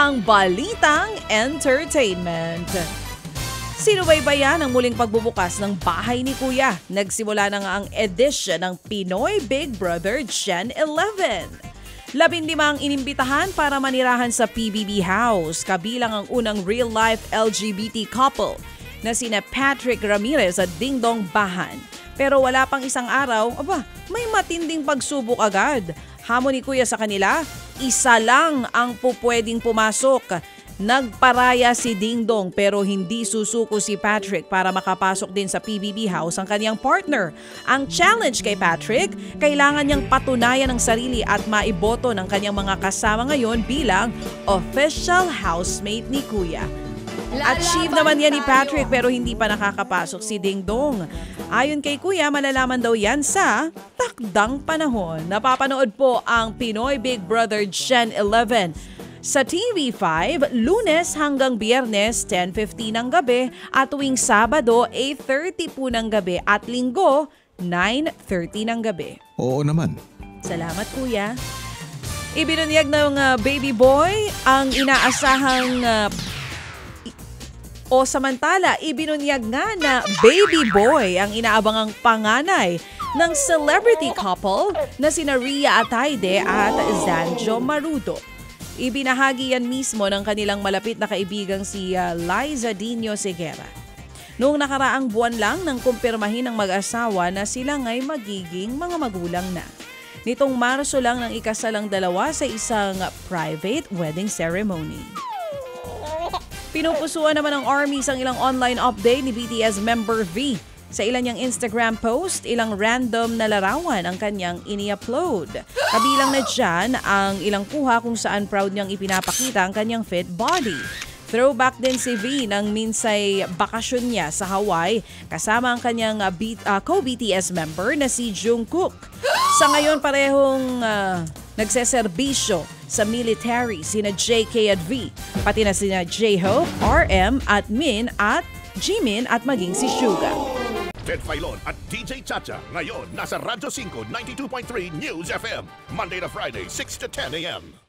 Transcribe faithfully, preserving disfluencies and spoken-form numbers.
ang Balitang Entertainment. Sinubaybayan ang muling pagbubukas ng bahay ni Kuya. Nagsimula na nga ang edition ng Pinoy Big Brother Gen eleven. Labinlima ang inimbitahan para manirahan sa P B B House, kabilang ang unang real-life L G B T couple na sina Patrick Ramirez at Ding Dong Bahan. Pero wala pang isang araw, aba, may matinding pagsubok agad. Hamon ni Kuya sa kanila, isa lang ang pupwedeng pumasok. Nagparaya si Ding Dong pero hindi susuko si Patrick para makapasok din sa P B B House ang kanyang partner. Ang challenge kay Patrick, kailangan niyang patunayan ang sarili at maiboto ng kanyang mga kasama ngayon bilang official housemate ni Kuya. Achieve naman yan ni Patrick pero hindi pa nakakapasok si Ding Dong. Ayon kay Kuya, malalaman daw yan sa takdang panahon. Napapanood po ang Pinoy Big Brother Gen eleven sa T V five, Lunes hanggang Biyernes, ten fifteen ng gabi at tuwing Sabado, eight thirty po ng gabi at Linggo, nine thirty ng gabi. Oo naman. Salamat Kuya. Ibinunyag ng uh, baby boy ang inaasahang uh, o samantala, ibinunyag nga na baby boy ang inaabangang panganay ng celebrity couple na sina Rhea Atayde at Zanjo Marudo. Ibinahagi yan mismo ng kanilang malapit na kaibigang si uh, Liza Dino Segura. Noong nakaraang buwan lang nang kumpirmahin ng mag-asawa na sila nga'y magiging mga magulang na. Nitong Marso lang nang ikasalang dalawa sa isang private wedding ceremony. Pinupusuan naman ng ARMYs ang ilang online update ni B T S member V. Sa ilan niyang Instagram post, ilang random na larawan ang kanyang ini-upload. Kabilang na dyan ang ilang kuha kung saan proud niyang ipinapakita ang kanyang fit body. Throwback din si V ng minsay bakasyon niya sa Hawaii kasama ang kanyang uh, B- uh, co-B T S member na si Jungkook. Sa ngayon parehong uh, nagseserbisyo sa military sina J K at V, pati na sina J-Hope, R M at Min at Jimin at maging si Suga. Ted Filon at D J Chacha ngayon nasa Radyo five ninety-two point three News F M Monday to Friday six to ten a m